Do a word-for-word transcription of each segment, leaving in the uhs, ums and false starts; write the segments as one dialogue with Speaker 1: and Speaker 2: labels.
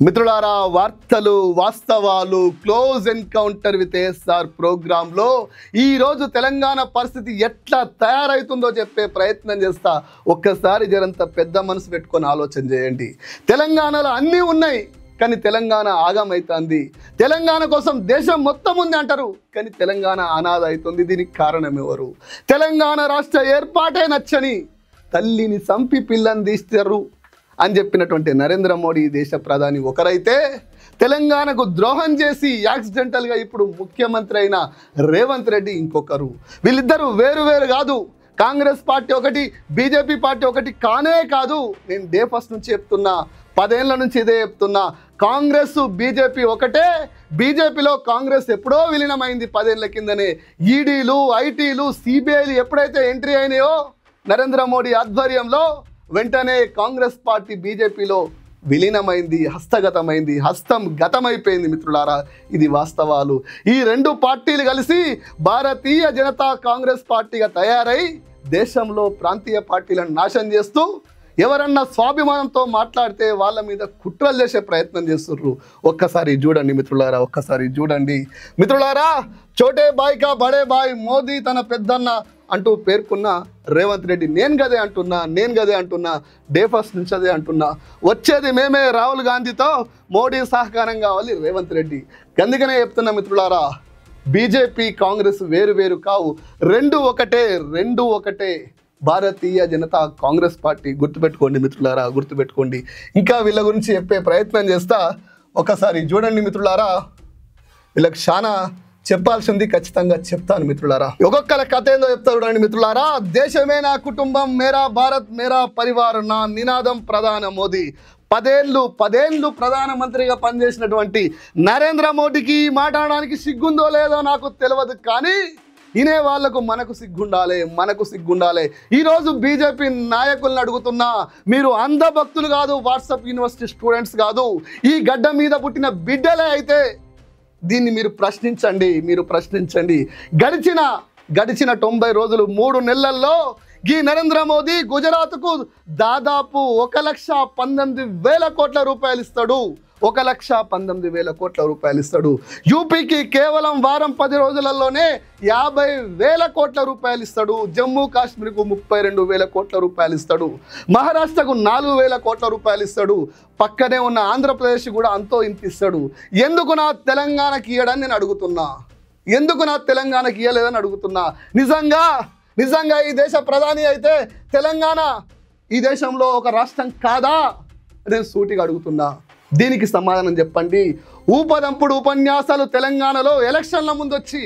Speaker 1: మిత్రులారా, వార్తలు వాస్తవాలు క్లోజ్ ఎన్కౌంటర్ విత్ ఎస్ఆర్ ప్రోగ్రాంలో ఈరోజు తెలంగాణ పరిస్థితి ఎట్లా తయారవుతుందో చెప్పే ప్రయత్నం చేస్తా. ఒక్కసారి జరంత పెద్ద మనసు పెట్టుకొని ఆలోచన చేయండి. తెలంగాణలో అన్నీ ఉన్నాయి, కానీ తెలంగాణ ఆగమైతుంది. తెలంగాణ కోసం దేశం మొత్తం ఉంది అంటారు, కానీ తెలంగాణ అనాథ అవుతుంది. దీనికి కారణం ఎవరు? తెలంగాణ రాష్ట్ర ఏర్పాటే నచ్చని తల్లిని చంపి పిల్లని తీస్తారు అని చెప్పినటువంటి నరేంద్ర మోడీ దేశ ప్రధాని ఒకరైతే, తెలంగాణకు ద్రోహం చేసి యాక్సిడెంటల్గా ఇప్పుడు ముఖ్యమంత్రి అయిన రేవంత్ రెడ్డి ఇంకొకరు. వీళ్ళిద్దరూ వేరు వేరు కాదు. కాంగ్రెస్ పార్టీ ఒకటి, బీజేపీ పార్టీ ఒకటి కానే కాదు. నేను డే ఫస్ట్ నుంచి చెప్తున్నా, పదేళ్ల నుంచి ఇదే చెప్తున్నా. కాంగ్రెస్ బీజేపీ ఒకటే. బీజేపీలో కాంగ్రెస్ ఎప్పుడో విలీనమైంది పదేళ్ల కిందనే. ఈడీలు, ఐటీలు, సిబిఐలు ఎప్పుడైతే ఎంట్రీ అయినాయో నరేంద్ర మోడీ ఆధ్వర్యంలో, వెంటనే కాంగ్రెస్ పార్టీ బీజేపీలో విలీనమైంది, హస్తగతమైంది, హస్తం గతమైపోయింది. మిత్రులారా, ఇది వాస్తవాలు. ఈ రెండు పార్టీలు కలిసి భారతీయ జనతా కాంగ్రెస్ పార్టీగా తయారై దేశంలో ప్రాంతీయ పార్టీలను నాశనం చేస్తూ, ఎవరన్నా స్వాభిమానంతో మాట్లాడితే వాళ్ళ మీద కుట్రలు చేసే ప్రయత్నం చేస్తుర్రు. ఒక్కసారి చూడండి మిత్రులారా, ఒక్కసారి చూడండి మిత్రులారా. చోటే బాయ్ కా బడే బాయ్ మోదీ తన పెద్దన్న అంటూ పేర్కొన్న రేవంత్ రెడ్డి, నేను గదే అంటున్నా నేను గదే అంటున్నా డే ఫస్ట్ నుంచి అదే అంటున్నా. వచ్చేది మేమే, రాహుల్ గాంధీతో మోడీ సహకారం కావాలి రేవంత్ రెడ్డి. అందుకనే చెప్తున్నా మిత్రులారా, బీజేపీ కాంగ్రెస్ వేరు వేరు కావు, రెండు ఒకటే, రెండు ఒకటే. భారతీయ జనతా కాంగ్రెస్ పార్టీ గుర్తుపెట్టుకోండి మిత్రులారా, గుర్తుపెట్టుకోండి. ఇంకా వీళ్ళ గురించి చెప్పే ప్రయత్నం చేస్తా. ఒకసారి చూడండి మిత్రులారా, వీళ్ళకి చాలా చెప్పాల్సింది ఖచ్చితంగా చెప్తాను మిత్రులారా. ఒక్కొక్కల కథ ఏందో చెప్తారు చూడండి మిత్రులారా. దేశమే నా కుటుంబం, మేరా భారత్ మేరా పరివార్, నా నినాదం ప్రధాన మోదీ. పదేళ్ళు పదేళ్ళు ప్రధానమంత్రిగా పనిచేసినటువంటి నరేంద్ర మోడీకి మాట్లాడడానికి సిగ్గుందో లేదో నాకు తెలియదు, కానీ ఇనే వాళ్లకు మనకు సిగ్గుండాలి, మనకు సిగ్గుండాలి. ఈరోజు బీజేపీ నాయకులను అడుగుతున్నా, మీరు అంధ భక్తులు కాదు, వాట్సాప్ యూనివర్సిటీ స్టూడెంట్స్ కాదు, ఈ గడ్డ మీద పుట్టిన బిడ్డలే అయితే దీన్ని మీరు ప్రశ్నించండి, మీరు ప్రశ్నించండి. గడిచిన గడిచిన తొంభై రోజులు మూడు నెలల్లో ఈ నరేంద్ర మోదీ గుజరాత్కు దాదాపు ఒక లక్ష పంతొమ్మిది వేల కోట్ల రూపాయలు ఇస్తాడు. ఒక లక్ష పంతొమ్మిది వేల కోట్ల రూపాయలు ఇస్తాడు. యూపీకి కేవలం వారం పది రోజులలోనే యాభై వేల కోట్ల రూపాయలు ఇస్తాడు. జమ్మూ కాశ్మీర్కు ముప్పై రెండు వేల కోట్ల రూపాయలు ఇస్తాడు. మహారాష్ట్రకు నాలుగు వేల కోట్ల రూపాయలు ఇస్తాడు. పక్కనే ఉన్న ఆంధ్రప్రదేశ్ కూడా అంతో ఇంత ఇస్తాడు. ఎందుకు నా తెలంగాణకి ఇయ్యడని నేను అడుగుతున్నా, ఎందుకు నా తెలంగాణకి ఇయ్యలేదని అడుగుతున్నా. నిజంగా నిజంగా ఈ దేశ ప్రధాని అయితే తెలంగాణ ఈ దేశంలో ఒక రాష్ట్రం కాదా? నేను సూటిగా అడుగుతున్నా. దీనికి సమాధానం చెప్పండి. ఊపదంపుడు ఉపన్యాసాలు తెలంగాణలో ఎలక్షన్ల ముందు వచ్చి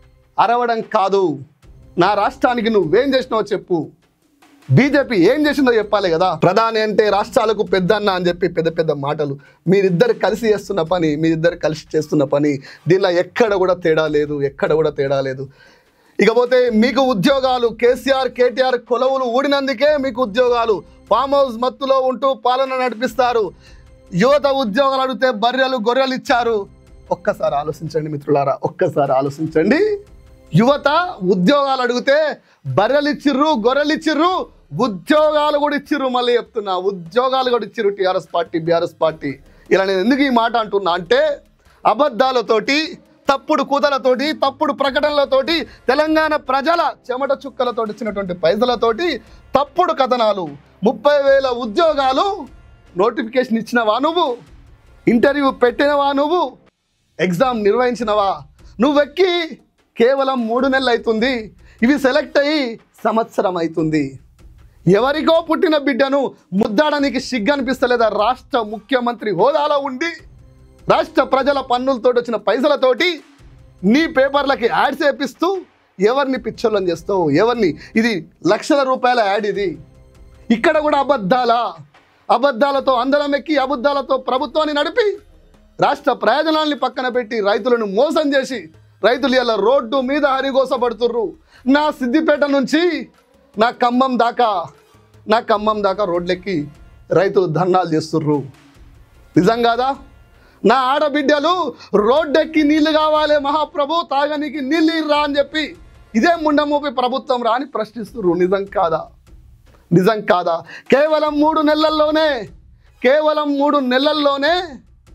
Speaker 1: అరవడం కాదు. నా రాష్ట్రానికి నువ్వేం చేసినావో చెప్పు. బీజేపీ ఏం చేసిందో చెప్పాలి కదా. ప్రధాని అంటే రాష్ట్రాలకు పెద్దన్న అని చెప్పి పెద్ద పెద్ద మాటలు. మీరిద్దరు కలిసి చేస్తున్న పని, మీరిద్దరు కలిసి చేస్తున్న పని, దీనిలో ఎక్కడ కూడా తేడా లేదు, ఎక్కడ కూడా తేడా లేదు. ఇకపోతే మీకు ఉద్యోగాలు, కేసీఆర్ కేటీఆర్ కొలవులు ఊడినందుకే మీకు ఉద్యోగాలు. ఫామ్ హౌస్ మత్తులో ఉంటూ పాలన నడిపిస్తారు. యువత ఉద్యోగాలు అడిగితే బర్రెలు గొర్రెలు ఇచ్చారు. ఒక్కసారి ఆలోచించండి మిత్రులారా, ఒక్కసారి ఆలోచించండి. యువత ఉద్యోగాలు అడిగితే బర్రెలు ఇచ్చిర్రు, గొర్రెలు ఇచ్చిర్రు, ఉద్యోగాలు కూడా ఇచ్చిర్రు. మళ్ళీ చెప్తున్నా, ఉద్యోగాలు కూడా ఇచ్చిర్రు టీఆర్ఎస్ పార్టీ, బీఆర్ఎస్ పార్టీ. ఇలా నేను ఎందుకు ఈ మాట అంటున్నా అంటే, అబద్ధాలతోటి, తప్పుడు కూతలతోటి, తప్పుడు ప్రకటనలతోటి, తెలంగాణ ప్రజల చెమట చుక్కలతో ఇచ్చినటువంటి పైసలతోటి తప్పుడు కథనాలు. ముప్పై వేల ఉద్యోగాలు నోటిఫికేషన్ ఇచ్చినవా నువ్వు? ఇంటర్వ్యూ పెట్టినవా నువ్వు? ఎగ్జామ్ నిర్వహించినవా? నువ్వెక్కి కేవలం మూడు నెలలు అవుతుంది. ఇవి సెలెక్ట్ అయ్యి సంవత్సరం అవుతుంది. ఎవరికో పుట్టిన బిడ్డను ముద్దాడనికి సిగ్గు అనిపిస్తలేదా? రాష్ట్ర ముఖ్యమంత్రి హోదాలో ఉండి రాష్ట్ర ప్రజల పన్నులతో వచ్చిన పైసలతోటి నీ పేపర్లకి యాడ్స్ వేపిస్తూ ఎవరిని పిచ్చోళ్ళని చేస్తావు? ఎవరిని? ఇది లక్షల రూపాయల యాడ్. ఇది ఇక్కడ కూడా అబద్ధాలా? అబద్ధాలతో అందరం ఎక్కి, అబద్ధాలతో ప్రభుత్వాన్ని నడిపి, రాష్ట్ర ప్రయోజనాల్ని పక్కన పెట్టి రైతులను మోసం చేసి రైతులు ఇలా రోడ్డు మీద హరిగోసపడుతుర్రు. నా సిద్దిపేట నుంచి నా ఖమ్మం దాకా నా ఖమ్మం దాకా రోడ్లెక్కి రైతులు ధర్నాలు చేస్తుర్రు. నిజం కాదా? నా ఆడబిడ్డలు రోడ్డెక్కి నీళ్లు కావాలి మహాప్రభు, తాగనికి నీళ్ళు రా అని చెప్పి ఇదే ముండమోపి ప్రభుత్వం రాని ప్రశ్నిస్తుర్రు. నిజం కాదా? నిజం కాదా? కేవలం మూడు నెలల్లోనే కేవలం మూడు నెలల్లోనే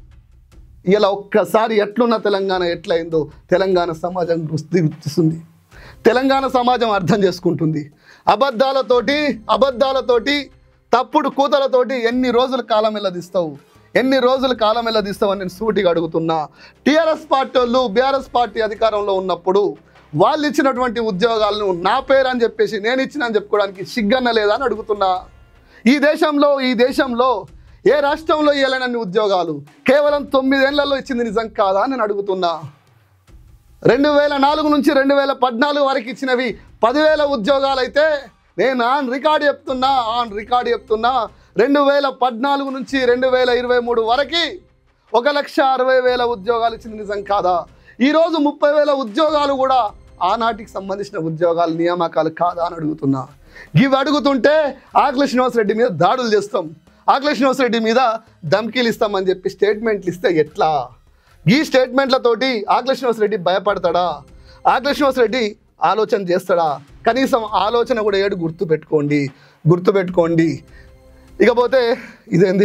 Speaker 1: ఇలా ఒక్కసారి ఎట్లున్న తెలంగాణ ఎట్లయిందో తెలంగాణ సమాజం గుర్తిస్తుంది. తెలంగాణ సమాజం అర్థం చేసుకుంటుంది. అబద్ధాలతోటి అబద్ధాలతోటి తప్పుడు కూతలతోటి ఎన్ని రోజుల కాలం వెళ్ళదిస్తావు ఎన్ని రోజుల కాలం వెళ్ళదిస్తావు అని నేను సూటిగా అడుగుతున్నా. టీఆర్ఎస్ పార్టీ వాళ్ళు బీఆర్ఎస్ పార్టీ అధికారంలో ఉన్నప్పుడు వాళ్ళు ఇచ్చినటువంటి ఉద్యోగాలను నా పేరు అని చెప్పేసి నేను ఇచ్చిన అని చెప్పుకోవడానికి సిగ్గన్న లేదా అని అడుగుతున్నా. ఈ దేశంలో ఈ దేశంలో ఏ రాష్ట్రంలో ఇవ్వలేనన్ని ఉద్యోగాలు కేవలం తొమ్మిదేళ్లలో ఇచ్చింది నిజం కాదా అని నేను అడుగుతున్నా. రెండు వేల నాలుగు నుంచి రెండు వేల పద్నాలుగు వరకు ఇచ్చినవి పదివేల ఉద్యోగాలు అయితే నేను ఆన్ రికార్డు చెప్తున్నా ఆన్ రికార్డు చెప్తున్నా రెండు వేల పద్నాలుగు నుంచి రెండు వేల ఇరవై మూడు వరకు ఒక లక్ష అరవై వేల ఉద్యోగాలు ఇచ్చింది నిజం కాదా? ఈరోజు ముప్పై వేల ఉద్యోగాలు కూడా ఆనాటికి సంబంధించిన ఉద్యోగాలు నియామకాలు కాదా అని అడుగుతున్నా. ఇవి అడుగుతుంటే ఆకుల శ్రీనివాసరెడ్డి మీద దాడులు చేస్తాం, ఆకుల శ్రీనివాసరెడ్డి మీద ధమ్కీలు ఇస్తామని చెప్పి స్టేట్మెంట్లు ఇస్తే ఎట్లా? ఈ స్టేట్మెంట్లతోటి ఆకుల శ్రీనివాసరెడ్డి భయపడతాడా? ఆకుల శ్రీనివాసరెడ్డి ఆలోచన చేస్తాడా? కనీసం ఆలోచన కూడా ఏడు గుర్తు పెట్టుకోండి గుర్తు పెట్టుకోండి ఇకపోతే ఇదేంది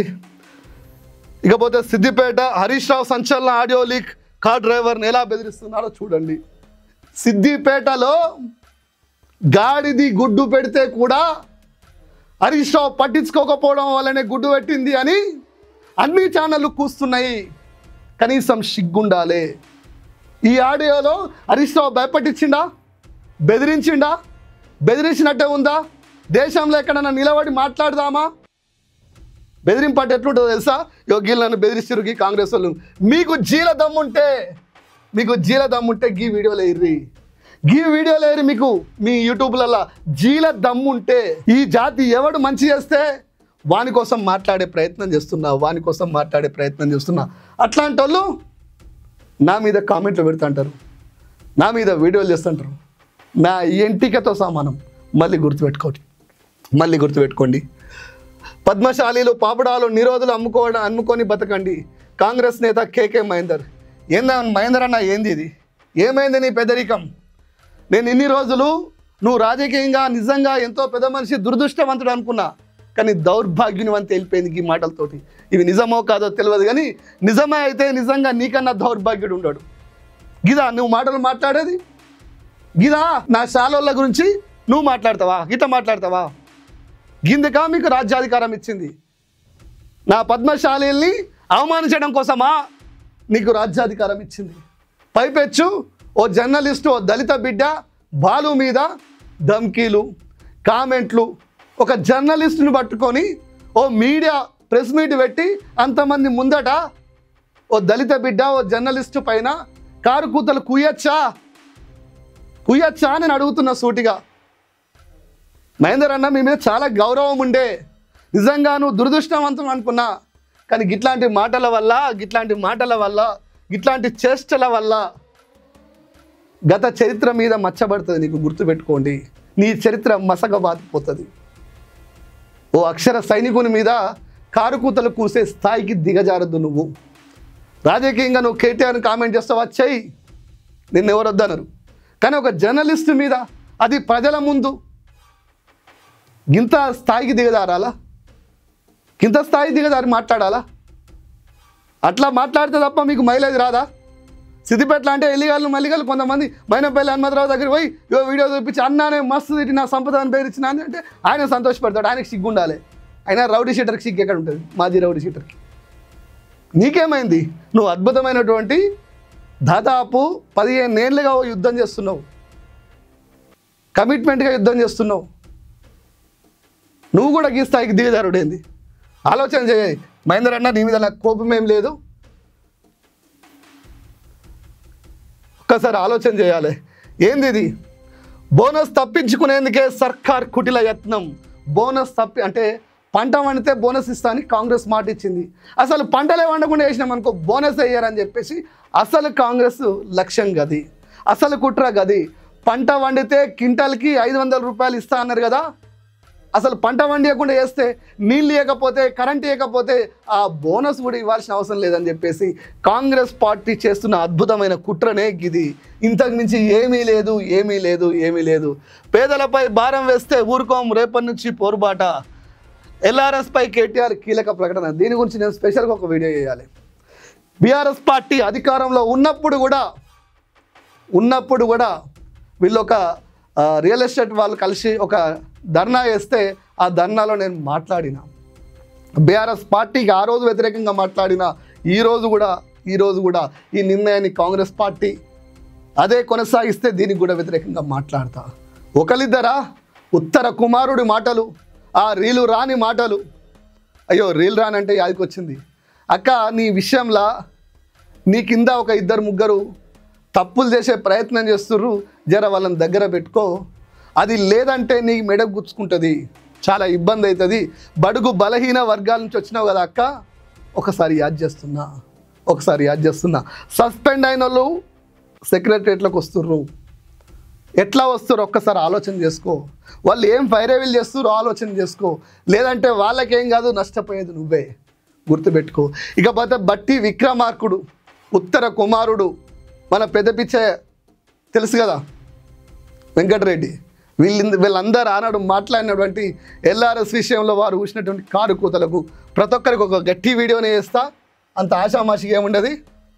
Speaker 1: ఇకపోతే సిద్దిపేట హరీష్ రావు సంచలన ఆడియో లీక్, కార్ డ్రైవర్ని ఎలా బెదిరిస్తున్నారో చూడండి. సిద్దిపేటలో గాడిది గుడ్డు పెడితే కూడా హరీష్ రావు పట్టించుకోకపోవడం వల్లనే గుడ్డు పెట్టింది అని అన్ని ఛానళ్ళు కూస్తున్నాయి. కనీసం సిగ్గుండాలి. ఈ ఆడియోలో హరీష్ రావు భయపట్టించిండా? బెదిరించిండా? బెదిరించినట్టే ఉందా? దేశంలో ఎక్కడన్నా నిలబడి మాట్లాడదామా? బెదిరింపాటు ఎట్లుంటుందో తెలుసా? యోగ్యులను బెదిరిస్తారు గీ కాంగ్రెస్ వాళ్ళు. మీకు జీల దమ్ముంటే మీకు జీల దమ్ముంటే గీ వీడియోలు వేయర్రి గీ వీడియోలు వేయరు మీకు మీ యూట్యూబ్లలో జీల దమ్ముంటే. ఈ జాతి ఎవడు మంచి చేస్తే వాని కోసం మాట్లాడే ప్రయత్నం చేస్తున్నా వాని కోసం మాట్లాడే ప్రయత్నం చేస్తున్నా అట్లాంటి వాళ్ళు నా మీద కామెంట్లు పెడుతుంటారు, నా మీద వీడియోలు చేస్తుంటారు. నా ఎంటికతో సమానం. మళ్ళీ గుర్తుపెట్టుకోండి మళ్ళీ గుర్తుపెట్టుకోండి పద్మశాలీలు పాపడాలు నిరోధులు అమ్ముకోవడం అమ్ముకొని బతకండి. కాంగ్రెస్ నేత కేకే మహేందర్. ఏందా మహేందర్ అన్న, ఏంది ఇది? ఏమైంది నీ పెద్దరికం? నేను ఇన్ని రోజులు నువ్వు రాజకీయంగా నిజంగా ఎంతో పెద్ద మనిషి దురదృష్టవంతుడు అనుకున్నా, కానీ దౌర్భాగ్యునివంత వెళ్ళిపోయింది ఈ మాటలతోటి. ఇవి నిజమో కాదో తెలియదు, కానీ నిజమే అయితే నిజంగా నీకన్నా దౌర్భాగ్యుడు ఉండడు. గిదా నువ్వు మాటలు మాట్లాడేది? గిదా నా శాలోళ్ళ గురించి నువ్వు మాట్లాడతావా? గీత మాట్లాడతావా? గిందుకా మీకు రాజ్యాధికారం ఇచ్చింది? నా పద్మశాలీల్ని అవమానించడం కోసమా నీకు రాజ్యాధికారం ఇచ్చింది? పైపెచ్చు ఓ జర్నలిస్టు, ఓ దళిత బిడ్డ బాలు మీద ధమ్కీలు, కామెంట్లు. ఒక జర్నలిస్టుని పట్టుకొని ఓ మీడియా ప్రెస్ మీట్ పెట్టి అంతమంది ముందట ఓ దళిత బిడ్డ ఓ జర్నలిస్టు పైన కారు కూతలు కుయ్యచ్చా కుయ్యచ్చా అని అడుగుతున్న సూటిగా. మహేందర్ అన్న, మీ మీద చాలా గౌరవం ఉండే, నిజంగా నువ్వు దురదృష్టవంతం అనుకున్నా, కానీ గిట్లాంటి మాటల వల్ల గిట్లాంటి మాటల వల్ల గిట్లాంటి చేష్టల వల్ల గత చరిత్ర మీద మచ్చబడుతుంది. నీకు గుర్తుపెట్టుకోండి, నీ చరిత్ర మసకబాతిపోతుంది. ఓ అక్షర సైనికుని మీద కారుకూతలు కూసే స్థాయికి దిగజారద్దు నువ్వు. రాజకీయంగా నువ్వు కేటీఆర్ని కామెంట్ చేస్తావా? చెయ్యి, నిన్ను ఎవరు వద్దనరు. కానీ ఒక జర్నలిస్టు మీద, అది ప్రజల ముందు, గింత స్థాయికి దిగజారాలా? గింత స్థాయి దిగజారి మాట్లాడాలా? అట్లా మాట్లాడితే తప్ప మీకు మైలేజ్ రాదా? సిద్దిపేటలో అంటే ఎల్లిగాళ్ళు మల్లిగాళ్ళు కొంతమంది మైనపల్లి హనుమంతరావు దగ్గర పోయి ఇవో వీడియో చూపించి అన్నానే మస్తు తిట్టి నా సంపదని పేరిచ్చిన అంటే ఆయన సంతోషపడతాడు, ఆయనకు సిగ్గు ఉండాలి. అయినా రౌడీ షీటర్కి సిగ్గు ఎక్కడ ఉంటుంది? మాజీ రౌడీ షీటర్కి. నీకేమైంది? నువ్వు అద్భుతమైనటువంటి దాదాపు పదిహేను ఏళ్ళుగా యుద్ధం చేస్తున్నావు, కమిట్మెంట్గా యుద్ధం చేస్తున్నావు. నువ్వు కూడా గీ స్థాయికి దిగజారుడేంది? ఆలోచన చేయి మహేందర్ అన్న, నీ మీద నాకు కోపం ఏం లేదు, ఒక్కసారి ఆలోచన చేయాలి. ఏంది ఇది? బోనస్ తప్పించుకునేందుకే సర్కార్ కుటిల యత్నం. బోనస్ తప్పి అంటే పంట వండితే బోనస్ ఇస్తా అని కాంగ్రెస్ మాట ఇచ్చింది. అసలు పంటలే వండకుండా వేసినాం అనుకో బోనస్ వేయరని చెప్పేసి అసలు కాంగ్రెస్ లక్ష్యం గది, అసలు కుట్ర గది. పంట వండితే క్వింటాల్కి ఐదు వందల రూపాయలు ఇస్తా అన్నారు కదా. అసలు పంట వండియకుండా వేస్తే నీళ్ళు ఇవ్వకపోతే కరెంట్ ఇవ్వకపోతే ఆ బోనస్ కూడా ఇవ్వాల్సిన అవసరం లేదని చెప్పేసి కాంగ్రెస్ పార్టీ చేస్తున్న అద్భుతమైన కుట్రనే ఇది. ఇంతకు మించి ఏమీ లేదు ఏమీ లేదు ఏమీ లేదు. పేదలపై భారం వేస్తే ఊరుకోం, రేపటి నుంచి పోరుబాట. ఎల్ఆర్ఎస్పై కేటీఆర్ కీలక ప్రకటన. దీని గురించి నేను స్పెషల్గా ఒక వీడియో చేయాలి. బీఆర్ఎస్ పార్టీ అధికారంలో ఉన్నప్పుడు కూడా ఉన్నప్పుడు కూడా వీళ్ళు ఒక రియల్ ఎస్టేట్ వాళ్ళు కలిసి ఒక ధర్నా వేస్తే ఆ ధర్నాలో నేను మాట్లాడిన బీఆర్ఎస్ పార్టీకి ఆ రోజు వ్యతిరేకంగా మాట్లాడిన ఈరోజు కూడా ఈరోజు కూడా ఈ నిర్ణయాన్ని కాంగ్రెస్ పార్టీ అదే కొనసాగిస్తే దీనికి కూడా వ్యతిరేకంగా మాట్లాడతా. ఒకరిద్దరా ఉత్తర కుమారుడి మాటలు, ఆ రీలు రాని మాటలు. అయ్యో రీల్ రానంటే యాదికి వచ్చింది. అక్క నీ విషయంలో నీ కింద ఒక ఇద్దరు ముగ్గురు తప్పులు చేసే ప్రయత్నం చేస్తుర్రు, జర వాళ్ళని దగ్గర పెట్టుకో. అది లేదంటే నీ మెడ గుచ్చుకుంటుంది, చాలా ఇబ్బంది అవుతుంది. బడుగు బలహీన వర్గాల నుంచి వచ్చినావు కదా అక్క, ఒకసారి యాద్ చేస్తున్నా ఒకసారి యాద్ చేస్తున్నా సస్పెండ్ అయిన వాళ్ళు సెక్రటరియట్లోకి వస్తుర్రు, ఎట్లా వస్తుర్రు ఒక్కసారి ఆలోచన చేసుకో. వాళ్ళు ఏం ఫైరేవిల్ చేస్తుర్రు ఆలోచన చేసుకో. లేదంటే వాళ్ళకేం కాదు, నష్టపోయేది నువ్వే, గుర్తుపెట్టుకో. ఇకపోతే బట్టి విక్రమార్కుడు, ఉత్తర కుమారుడు, మన పెద్ద పిచ్చే తెలుసు కదా వెంకటరెడ్డి, వీళ్ళ వీళ్ళందరూ ఆనాడు మాట్లాడినటువంటి ఎల్ఆర్ఎస్ విషయంలో వారు చూసినటువంటి కారు కూతలకు ప్రతి ఒక్కరికి ఒక గట్టి వీడియోనే వేస్తా, అంత ఆషామాషిగా ఏముండదు.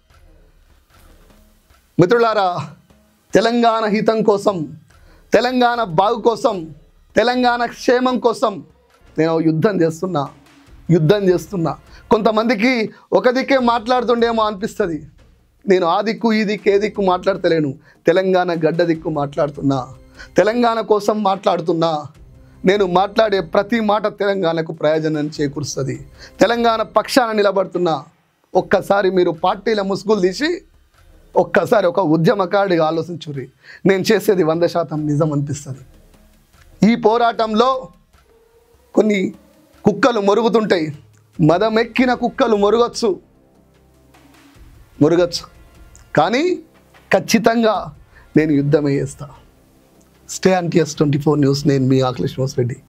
Speaker 1: మిత్రులారా, తెలంగాణ హితం కోసం, తెలంగాణ బాగు కోసం, తెలంగాణ క్షేమం కోసం నేను యుద్ధం చేస్తున్నా యుద్ధం చేస్తున్నా కొంతమందికి ఒక దిక్కే మాట్లాడుతుండేమో అనిపిస్తుంది. నేను ఆ దిక్కు ఈ దిక్కు ఏ దిక్కు మాట్లాడతలేను, తెలంగాణ గడ్డ దిక్కు మాట్లాడుతున్నా, తెలంగాణ కోసం మాట్లాడుతున్నా. నేను మాట్లాడే ప్రతి మాట తెలంగాణకు ప్రయోజనం చేకూరుస్తుంది, తెలంగాణ పక్షాన నిలబడుతున్నా. ఒక్కసారి మీరు పార్టీల ముసుగులు తీసి ఒక్కసారి ఒక ఉద్యమకారుడిగా ఆలోచించుర్రి, నేను చేసేది వంద శాతం నిజం అనిపిస్తుంది. ఈ పోరాటంలో కొన్ని కుక్కలు మొరుగుతుంటాయి, మదమెక్కిన కుక్కలు మొరగచ్చు మొరగచ్చు కానీ ఖచ్చితంగా నేను యుద్ధమే చేస్తా. Stay on TS twenty four news. నేను మీ అఖిలేష్ రెడ్డి.